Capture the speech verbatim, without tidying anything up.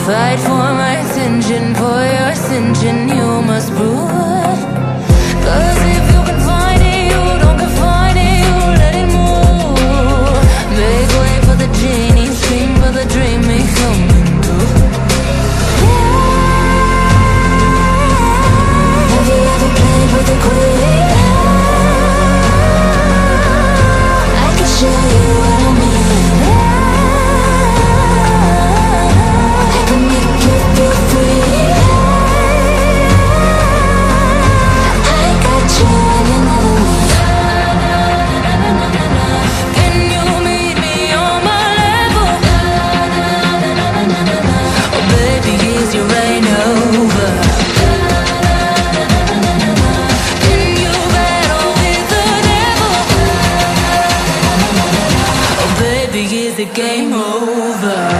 Fight for my attention, for your ascension, you must prove. Cause if you can find it, you don't confine it, you let it move. Make way for the genie, scream for the dream, me coming through. Have you ever played with a queen? I can show you what I mean. I can make you feel free. I got you and another me. Can you meet me on my level? Oh baby, is your reign over? Can you battle with the devil? Oh baby, is the game over?